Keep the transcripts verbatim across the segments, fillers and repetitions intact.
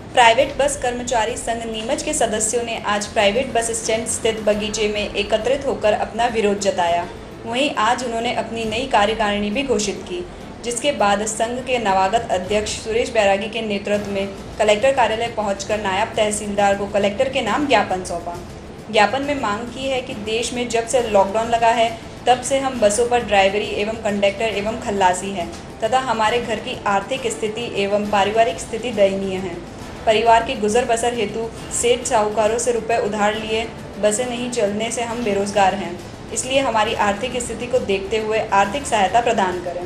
Private bus कर्मचारी संघ नीमच के सदस्यों ने आज प्राइवेट बस स्टैंड स्थित बगीचे में एकत्रित होकर अपना विरोध जताया। वहीं आज उन्होंने अपनी नई कार्यकारिणी भी घोषित की, जिसके बाद संघ के नवागत अध्यक्ष सुरेश बैरागी के नेतृत्व में कलेक्टर कार्यालय पहुंचकर नायब तहसीलदार को कलेक्टर के नाम ज्ञापन सौंपा। ज्ञापन में मांग की है कि देश में जब से लॉकडाउन लगा है तब से हम बसों पर ड्राइवरी एवं कंडक्टर एवं खल्लासी हैं तथा हमारे घर की आर्थिक स्थिति एवं पारिवारिक स्थिति दयनीय है। परिवार की गुजर बसर हेतु सेठ साहूकारों से रुपए उधार लिए बसें नहीं चलने से हम बेरोजगार हैं, इसलिए हमारी आर्थिक स्थिति को देखते हुए आर्थिक सहायता प्रदान करें।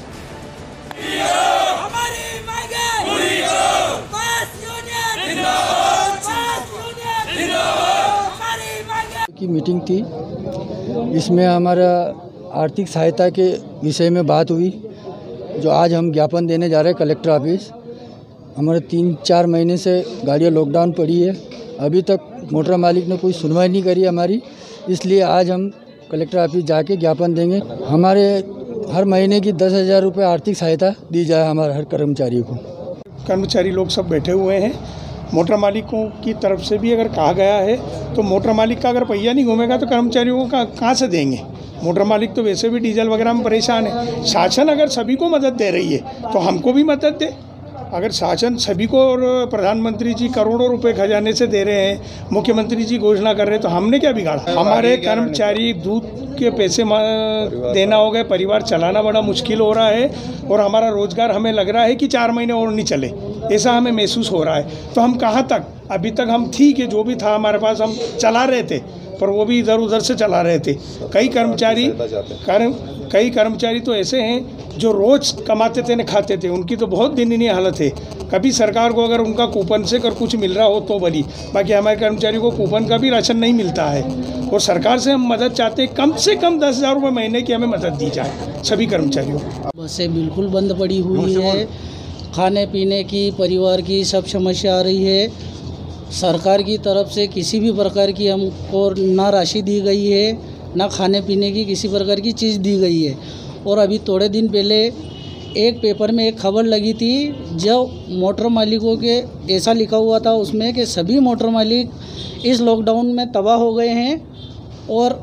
की मीटिंग थी, इसमें हमारा आर्थिक सहायता के विषय में बात हुई, जो आज हम ज्ञापन देने जा रहे हैं कलेक्टर ऑफिस। हमारे तीन चार महीने से गाड़ियाँ लॉकडाउन पड़ी है, अभी तक मोटर मालिक ने कोई सुनवाई नहीं करी हमारी, इसलिए आज हम कलेक्टर ऑफिस जाके ज्ञापन देंगे। हमारे हर महीने की दस हज़ार रुपये आर्थिक सहायता दी जाए हमारे हर कर्मचारी को। कर्मचारी लोग सब बैठे हुए हैं, मोटर मालिकों की तरफ से भी अगर कहा गया है तो मोटर मालिक का अगर पहिया नहीं घूमेगा तो कर्मचारियों को कहाँ से देंगे। मोटर मालिक तो वैसे भी डीजल वगैरह में परेशान है। शासन अगर सभी को मदद दे रही है तो हमको भी मदद दे। अगर शासन सभी को और प्रधानमंत्री जी करोड़ों रुपए खजाने से दे रहे हैं, मुख्यमंत्री जी घोषणा कर रहे हैं, तो हमने क्या बिगाड़ा। हमारे कर्मचारी दूध के पैसे देना हो गए, परिवार चलाना बड़ा मुश्किल हो रहा है और हमारा रोजगार हमें लग रहा है कि चार महीने और नहीं चले, ऐसा हमें महसूस हो रहा है। तो हम कहाँ तक, अभी तक हम ठीक है, जो भी था हमारे पास हम चला रहे थे, पर वो भी इधर उधर से चला रहे थे। कई कर्मचारी कर्म कई कर्मचारी तो ऐसे हैं जो रोज़ कमाते थे न खाते थे, उनकी तो बहुत दयनीय हालत है। कभी सरकार को अगर उनका कूपन से अगर कुछ मिल रहा हो तो भली, बाकी हमारे कर्मचारी को कूपन का भी राशन नहीं मिलता है। और सरकार से हम मदद चाहते हैं, कम से कम दस हज़ार रुपये महीने की हमें मदद दी जाए सभी कर्मचारियों को। बसें बिल्कुल बंद पड़ी हुई है, खाने पीने की, परिवार की सब समस्या आ रही है। सरकार की तरफ से किसी भी प्रकार की हमको ना राशि दी गई है, ना खाने पीने की किसी प्रकार की चीज़ दी गई है। और अभी थोड़े दिन पहले एक पेपर में एक खबर लगी थी, जब मोटर मालिकों के ऐसा लिखा हुआ था उसमें कि सभी मोटर मालिक इस लॉकडाउन में तबाह हो गए हैं। और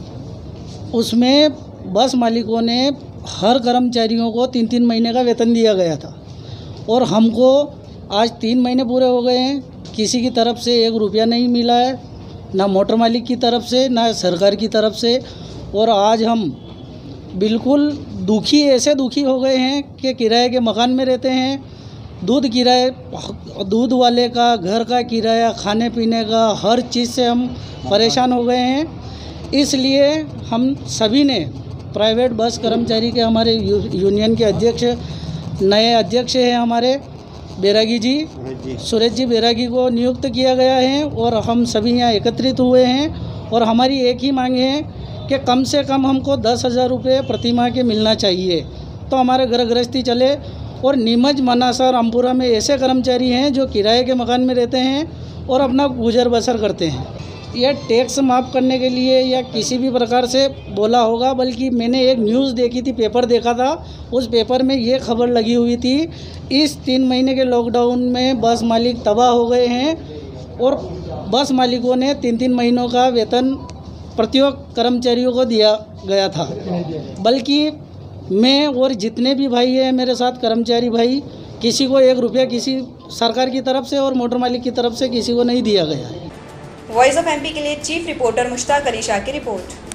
उसमें बस मालिकों ने हर कर्मचारियों को तीन तीन महीने का वेतन दिया गया था और हमको आज तीन महीने पूरे हो गए हैं, किसी की तरफ से एक रुपया नहीं मिला है, ना मोटर मालिक की तरफ से ना सरकार की तरफ से। और आज हम बिल्कुल दुखी, ऐसे दुखी हो गए हैं कि किराए के मकान में रहते हैं, दूध किराए, दूध वाले का घर का किराया, खाने पीने का, हर चीज़ से हम परेशान हो गए हैं। इसलिए हम सभी ने प्राइवेट बस कर्मचारी के, हमारे यूनियन के अध्यक्ष, नए अध्यक्ष हैं हमारे बैरागी जी, सुरेश जी बैरागी को नियुक्त किया गया है और हम सभी यहाँ एकत्रित हुए हैं। और हमारी एक ही मांग है कि कम से कम हमको दस हज़ार रुपये प्रति माह के मिलना चाहिए, तो हमारे घर गृहस्थी चले। और नीमच, मनासा, रामपुरा में ऐसे कर्मचारी हैं जो किराए के मकान में रहते हैं और अपना गुजर बसर करते हैं। यह टैक्स माफ़ करने के लिए या किसी भी प्रकार से बोला होगा, बल्कि मैंने एक न्यूज़ देखी थी, पेपर देखा था, उस पेपर में ये खबर लगी हुई थी, इस तीन महीने के लॉकडाउन में बस मालिक तबाह हो गए हैं और बस मालिकों ने तीन तीन महीनों का वेतन प्रत्येक कर्मचारियों को दिया गया था। बल्कि मैं और जितने भी भाई हैं मेरे साथ कर्मचारी भाई, किसी को एक रुपया किसी सरकार की तरफ से और मोटर मालिक की तरफ से किसी को नहीं दिया गया है। वॉइस ऑफ एमपी के लिए चीफ रिपोर्टर मुश्ताक अली शाह की रिपोर्ट।